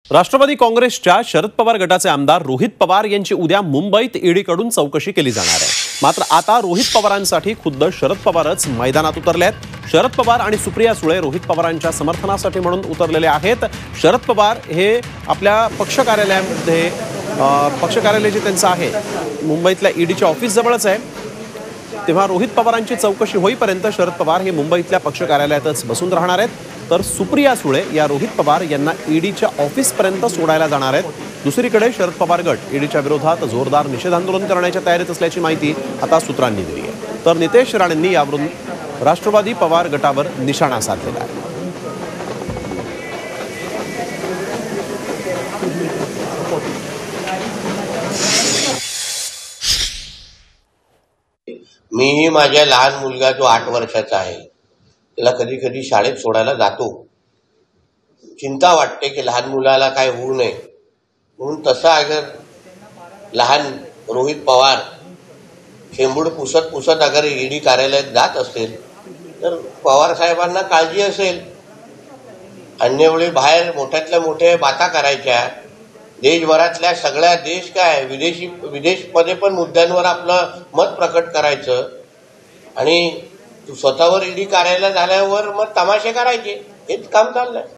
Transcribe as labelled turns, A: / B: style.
A: राष्ट्रवादी काँग्रेसच्या शरद पवार गटाचे आमदार रोहित पवार यांची उद्या मुंबईत ईडीकडून चौकशी केली जाणार आहे। मात्र आता रोहित पवारांसाठी खुद्द शरद पवारच मैदानात उतरले आहेत। शरद पवार आणि सुप्रिया सुळे रोहित पवारांच्या समर्थनासाठी म्हणून उतरलेले आहेत। शरद पवार हे आपल्या पक्ष कार्यालयामध्ये पक्ष कार्यालय जे त्यांचं आहे मुंबईतल्या ईडीच्या ऑफिस जवळच आहे, तेव्हा रोहित पवारांची चौकशी होईपर्यंत शरद पवार हे मुंबईतल्या पक्ष कार्यालयातच बसून राहणार आहेत। तर सुप्रिया सुळे या रोहित पवार यांना ईडीच्या ऑफिसपर्यंत सोडायला जाणार आहेत। दुसरीकडे शरद पवार गट ईडीच्या विरोधात जोरदार निषेध आंदोलन करण्याच्या तयारीत असल्याची माहिती आता सूत्रांनी दिली आहे। तर नितेश राणेंनी यावरून राष्ट्रवादी पवार गटावर निशाणा साधलेला आहे।
B: मीही माझ्या लहान मुलगा जो 8 वर्षाचा आहे त्याला कधी कधी शाळेत सोडायला जातो। चिंता वाटते की लहान मुलाला काय होऊ नये म्हणून। तसा अगर लहान रोहित पवार शेंबूड पुसत पुसत अगर ईडी कार्यालयात जात असेल तर पवार साहेबांना काळजी असेल। अन्य वेळी बाहेर मोठ्यातल्या मोठ्या बाता करायच्या, देशभरातल्या सगळ्या देश काय विदेशमध्ये पण मुद्द्यांवर आपलं मत प्रकट करायचं आणि स्वतःवर ईडी कार्यालय झाल्यावर मग तमाशे करायचे। हेच काम चाललंय।